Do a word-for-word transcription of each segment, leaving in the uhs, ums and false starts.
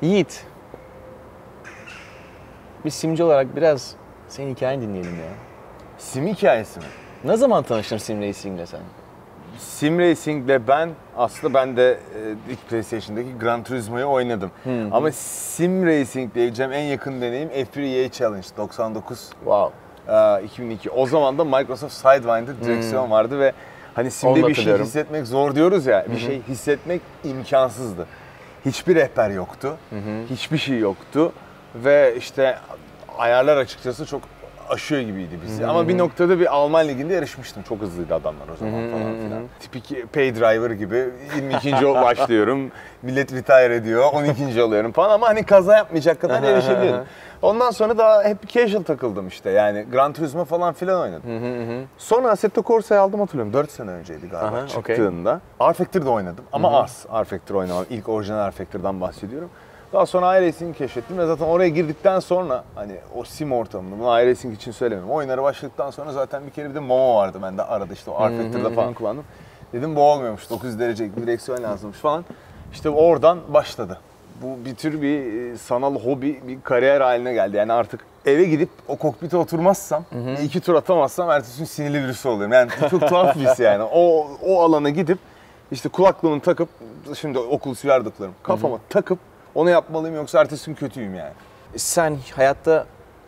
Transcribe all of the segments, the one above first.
Yiğit, bir simci olarak biraz senin hikayeni dinleyelim ya. Sim hikayesi mi? Ne zaman tanıştın sim racing'le sen? Sim Racing'le ben aslında ben de e, ilk PlayStation'daki Gran Turismo'yu oynadım. Hı hı. Ama Sim Racing diyeceğim en yakın deneyim F bir E A Challenge doksan dokuz. Wow. E, iki bin iki. O zaman da Microsoft Sidewind'de direksiyon hmm. vardı ve hani simde bir şey hissetmek zor diyoruz ya. Hı-hı. Bir şey hissetmek imkansızdı. Hiçbir rehber yoktu. Hı-hı. Hiçbir şey yoktu ve işte ayarlar açıkçası çok aşıyor gibiydi bizi. Hı-hı. Ama bir noktada bir Alman liginde yarışmıştım. Çok hızlıydı adamlar o zaman. Hı-hı. falan filan. Tipik pay driver gibi yirmi ikinci başlıyorum. Millet retire ediyor. on ikinci oluyorum falan ama hani kaza yapmayacak kadar yarışabiliyordum. Ondan sonra daha hep casual takıldım işte. Yani Gran Turismo falan filan oynadım. Hı hı. Sonra Assetto Corsa'yı aldım hatırlıyorum. dört sene önceydi galiba aha, çıktığında. Okay. R-Factor'da oynadım ama hı hı. az R-Factor oynamam. İlk orijinal R-Factor'dan bahsediyorum. Daha sonra iRacing'i keşfettim ve zaten oraya girdikten sonra hani o sim ortamını, bunu iRacing için söylemiyorum. Oyunlara başladıktan sonra zaten bir kere bir de Momo vardı bende arada işte o R-Factor'da falan kullandım. Dedim bu olmuyormuş, dokuz yüz derecelik bir direksiyon lazımmış falan. İşte oradan başladı. Bu bir tür bir sanal hobi, bir kariyer haline geldi. Yani artık eve gidip o kokpite oturmazsam, hı hı. iki tur atamazsam ertesi gün sinirli birisi oluyorum. Yani çok tuhaf bir his yani. O o alana gidip işte kulaklığımı takıp, şimdi okul süverdiklerim kafama hı hı. takıp onu yapmalıyım yoksa ertesi gün kötüyüm yani. Sen hayatta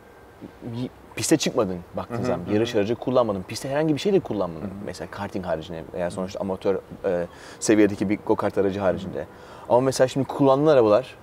piste çıkmadın baktığın zaman, yarış aracı kullanmadın, piste herhangi bir şey de kullanmadın. Hı hı. Mesela karting haricinde veya sonuçta amatör e, seviyedeki bir go-kart aracı haricinde. Ama mesela şimdi kullanılan arabalar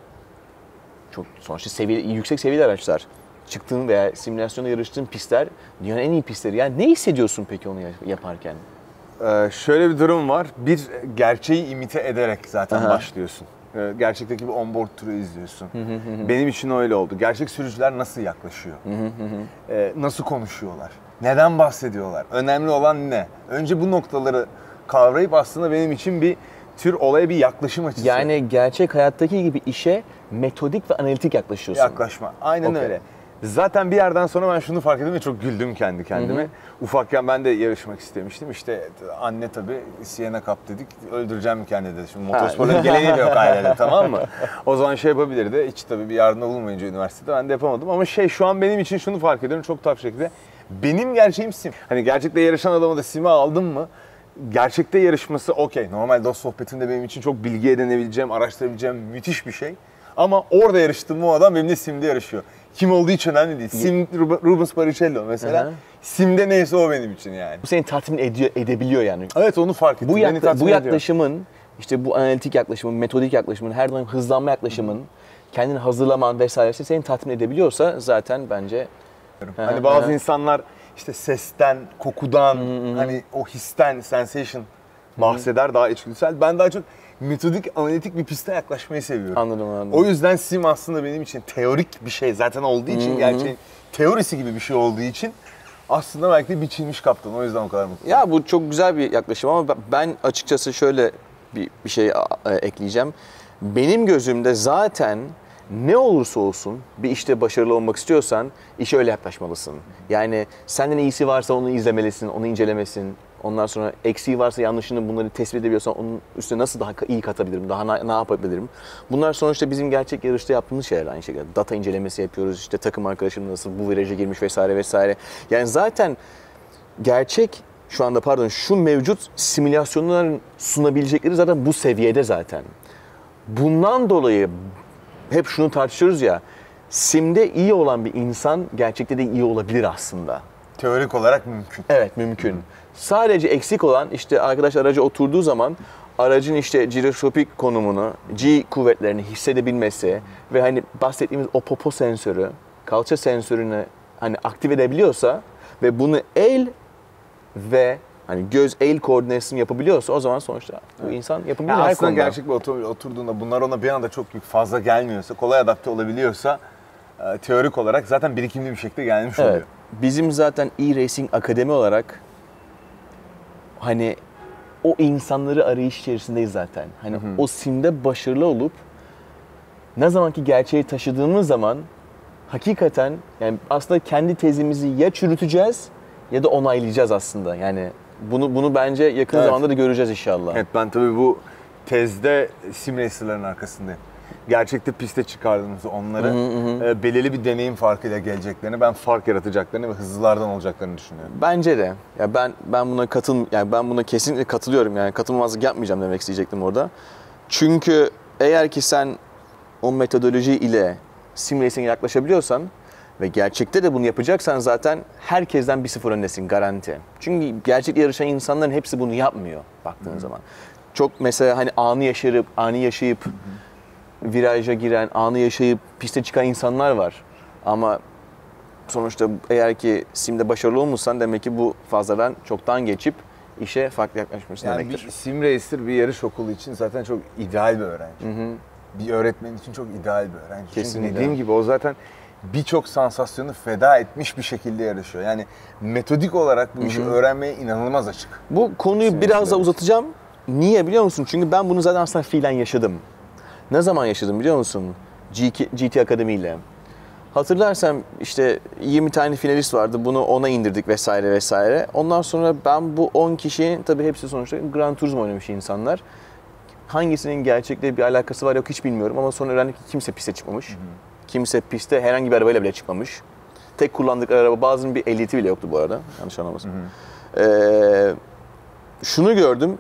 çok sonuçta seviyeli, yüksek seviyeli araçlar. Çıktığın veya simülasyonda yarıştığın pistler dünyanın en iyi pistleri. Yani ne hissediyorsun peki onu yaparken? Ee, şöyle bir durum var. Bir gerçeği imite ederek zaten aha. başlıyorsun. Ee, gerçekteki bir onboard turu izliyorsun. Hı hı hı. Benim için öyle oldu. Gerçek sürücüler nasıl yaklaşıyor? Hı hı hı. Ee, nasıl konuşuyorlar? Neden bahsediyorlar? Önemli olan ne? Önce bu noktaları kavrayıp aslında benim için bir tür olaya bir yaklaşım açısı. Yani gerçek hayattaki gibi işe metodik ve analitik yaklaşıyorsun. Yaklaşma. Aynen okay. öyle. Zaten bir yerden sonra ben şunu fark ettim ve çok güldüm kendi kendime. Hı hı. Ufakken ben de yarışmak istemiştim. İşte anne tabii Siena Cup dedik. Öldüreceğim kendini dedi. Şimdi motorsporların geleneği de yok ailede, tamam mı? O zaman şey yapabilirdi. Hiç tabii bir yardım bulunmayınca üniversitede ben de yapamadım. Ama şey şu an benim için şunu fark ediyorum çok tuhaf şekilde. Benim gerçeğim sim. Hani gerçekte yarışan adamı da sim'e aldım mı? Gerçekte yarışması okey. Normal dost sohbetinde benim için çok bilgi edinebileceğim, araştırabileceğim müthiş bir şey. Ama orada yarıştığım o adam benimle simde yarışıyor. Kim olduğu hiç önemli değil. Sim Rubens Barrichello mesela. Hı-hı. Simde neyse o benim için yani. Bu seni tatmin ediyor, edebiliyor yani. Evet, onu fark ettim. Bu, yakla- bu yaklaşımın, işte bu analitik yaklaşımın, metodik yaklaşımın, her zaman hızlanma yaklaşımın, Hı-hı. kendini hazırlaman vesairesi seni tatmin edebiliyorsa zaten bence... Hani Hı-hı. bazı insanlar işte sesten, kokudan, Hı-hı. hani o histen, sensation bahseder, Hı-hı. daha içgüdüsel. Ben daha çok metodik, analitik bir piste yaklaşmayı seviyorum. Anladım, anladım. O yüzden sim aslında benim için teorik bir şey zaten olduğu için, Hı-hı. gerçeğin teorisi gibi bir şey olduğu için aslında belki de biçilmiş kaptan. O yüzden o kadar mutluyum. Ya bu çok güzel bir yaklaşım ama ben açıkçası şöyle bir, bir şey ekleyeceğim. Benim gözümde zaten ne olursa olsun bir işte başarılı olmak istiyorsan işe öyle yaklaşmalısın. Yani senden iyisi varsa onu izlemelisin, onu incelemesin. Ondan sonra eksiği varsa, yanlışını bunları tespit edebiliyorsan onun üstüne nasıl daha iyi katabilirim, daha ne, ne yapabilirim? Bunlar sonuçta bizim gerçek yarışta yaptığımız şeyler aynı şekilde. Data incelemesi yapıyoruz, işte takım arkadaşım nasıl bu viraja girmiş vesaire vesaire. Yani zaten gerçek şu anda pardon şu mevcut simülasyonların sunabilecekleri zaten bu seviyede zaten. Bundan dolayı hep şunu tartışıyoruz ya, simde iyi olan bir insan gerçekte de iyi olabilir aslında. Teorik olarak mümkün. Evet, mümkün. Hı. Sadece eksik olan işte arkadaş araca oturduğu zaman aracın işte jiroskopik konumunu, G kuvvetlerini hissedebilmesi ve hani bahsettiğimiz o popo sensörü, kalça sensörünü hani aktif edebiliyorsa ve bunu el ve hani göz el koordinasyonu yapabiliyorsa o zaman sonuçta bu evet. insan yapabilir yani her aslında konuda. Gerçek bir otur, oturduğunda bunlar ona bir anda çok fazla gelmiyorsa, kolay adapte olabiliyorsa e, teorik olarak zaten birikimli bir şekilde gelmiş evet. oluyor. Bizim zaten e-Racing Akademi olarak hani o insanları arayış içerisindeyiz zaten. Hani hı hı. o simde başarılı olup ne zamanki gerçeği taşıdığımız zaman hakikaten yani aslında kendi tezimizi ya çürüteceğiz ya da onaylayacağız aslında. Yani bunu bunu bence yakın evet. zamanda da göreceğiz inşallah. Evet, ben tabii bu tezde sim racer'ların arkasındayım. gerçekte piste çıkardığınızda onları hı hı. E, belirli bir deneyim farkıyla geleceklerini, ben fark yaratacaklarını ve hızlılardan olacaklarını düşünüyorum. Bence de. Ya ben ben buna katıl yani ben buna kesinlikle katılıyorum. Yani katılmazlık yapmayacağım demek isteyecektim orada. Çünkü eğer ki sen o metodoloji ile sim racing'e yaklaşabiliyorsan ve gerçekte de bunu yapacaksan zaten herkesten bir sıfır öndesin, garanti. Çünkü gerçek yarışan insanların hepsi bunu yapmıyor baktığın Hı. zaman. Çok mesela hani anı yaşayıp, anı yaşayıp Hı. viraja giren, anı yaşayıp piste çıkan insanlar var. Ama sonuçta eğer ki simde başarılı olmuşsan demek ki bu fazladan çoktan geçip işe farklı yaklaşmışsın yani demektir. Bir sim racer bir yarış okulu için zaten çok ideal bir öğrenci. Hı hı. Bir öğretmen için çok ideal bir öğrenci. Kesinlikle. Çünkü dediğim gibi o zaten birçok sansasyonu feda etmiş bir şekilde yarışıyor. Yani metodik olarak bu işi Hı-hı. öğrenmeye inanılmaz açık. Bu konuyu Sim biraz da uzatacağım. Niye biliyor musun? Çünkü ben bunu zaten aslında fiilen yaşadım. Ne zaman yaşadım biliyor musun? G T Akademi ile. Hatırlarsam işte yirmi tane finalist vardı. Bunu ona indirdik vesaire vesaire. Ondan sonra ben bu on kişi, tabii hepsi sonuçta Gran Turismo oynamış insanlar. Hangisinin gerçekle bir alakası var yok hiç bilmiyorum ama sonra öğrendik ki kimse piste çıkmamış. Hı hı. Kimse piste herhangi bir arabayla bile çıkmamış. Tek kullandıkları araba bazının bir ehliyeti bile yoktu bu arada. Yanlış anlamasın. Ee, şunu gördüm.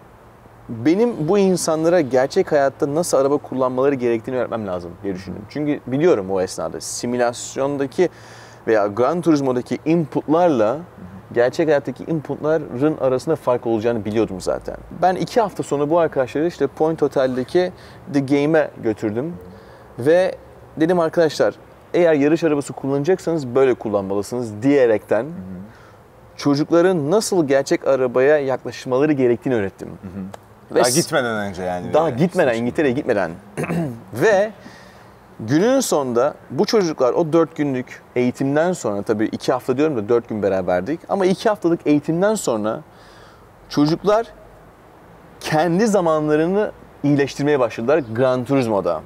Benim bu insanlara gerçek hayatta nasıl araba kullanmaları gerektiğini öğretmem lazım diye düşündüm. Çünkü biliyorum o esnada simülasyondaki veya Gran Turismo'daki inputlarla gerçek hayattaki inputların arasında fark olacağını biliyordum zaten. Ben iki hafta sonra bu arkadaşları işte Point Hotel'deki The Game'e götürdüm. Ve dedim arkadaşlar eğer yarış arabası kullanacaksanız böyle kullanmalısınız diyerekten hı hı. çocukların nasıl gerçek arabaya yaklaşmaları gerektiğini öğrettim. Hı hı. Daha gitmeden önce yani. Daha gitmeden, İngiltere'ye gitmeden. Ve günün sonunda bu çocuklar o dört günlük eğitimden sonra, tabii iki hafta diyorum da dört gün beraberdik ama iki haftalık eğitimden sonra çocuklar kendi zamanlarını iyileştirmeye başladılar Gran Turismo'da.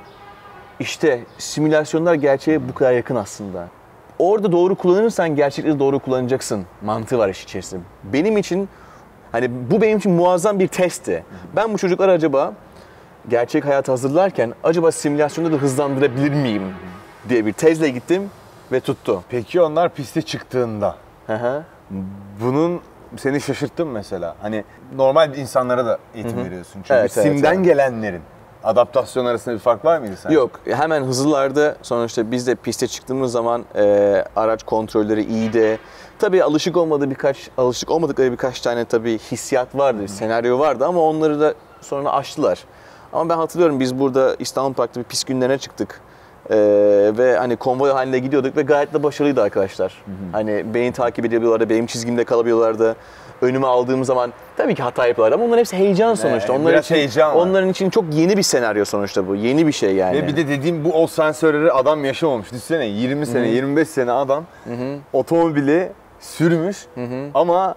İşte simülasyonlar gerçeğe bu kadar yakın aslında. Orada doğru kullanırsan gerçekte de doğru kullanacaksın mantığı var iş içerisinde. Benim için hani bu benim için muazzam bir testti. Ben bu çocuklar acaba gerçek hayata hazırlarken acaba simülasyonda da hızlandırabilir miyim diye bir tezle gittim ve tuttu. Peki onlar piste çıktığında Hı-hı. bunun seni şaşırttı mı mesela? Hani normal insanlara da eğitim Hı-hı. veriyorsun. Çünkü evet, simden evet, evet. gelenlerin adaptasyon arasında bir fark var mıydı sence? Yok. Hemen hızlılarda sonuçta biz de piste çıktığımız zaman e, araç kontrolleri iyiydi. Tabii alışık olmadığı birkaç alışık olmadıkları birkaç tane tabii hissiyat vardı, Hı. senaryo vardı ama onları da sonra aştılar. Ama ben hatırlıyorum biz burada İstanbul Park'ta bir pist günlerine çıktık. Ee, ve hani konvoy halinde gidiyorduk ve gayet de başarılıydı arkadaşlar. Hı hı. Hani beni takip edebiliyorlardı, benim çizgimde kalabiliyorlardı. Önüme aldığım zaman tabii ki hata yapıyorlar ama onların hepsi heyecan sonuçta. Ne, onların için, heyecan var. onların için çok yeni bir senaryo sonuçta bu. Yeni bir şey yani. Ve bir de dediğim bu o sensörleri adam yaşamamış. Düşünsene yirmi sene, Hı-hı. yirmi beş sene adam Hı-hı. otomobili sürmüş Hı-hı. ama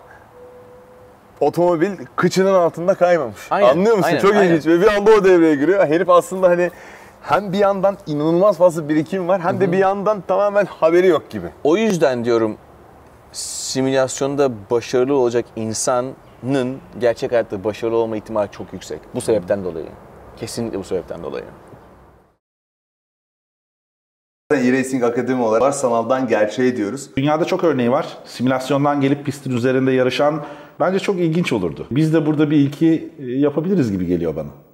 otomobil kıçının altında kaymamış. Aynen, Anlıyor musun? Aynen, Çok aynen. ilginç ve bir anda o devreye giriyor. Herif aslında hani hem bir yandan inanılmaz fazla birikim var hem Hı-hı. de bir yandan tamamen haberi yok gibi. O yüzden diyorum simülasyonda başarılı olacak insanın gerçek hayatta başarılı olma ihtimali çok yüksek. Bu sebepten dolayı. Kesinlikle bu sebepten dolayı. E-Racing Akademi olarak sanaldan gerçeğe diyoruz. Dünyada çok örneği var. Simülasyondan gelip pistin üzerinde yarışan bence çok ilginç olurdu. Biz de burada bir ilki yapabiliriz gibi geliyor bana.